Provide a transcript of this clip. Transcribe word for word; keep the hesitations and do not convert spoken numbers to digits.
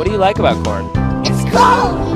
What do you like about corn? It's cold.